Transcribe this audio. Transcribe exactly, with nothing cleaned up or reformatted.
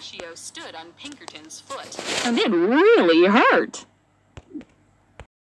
pistachio stood on Pinkerton's foot. And it really hurt.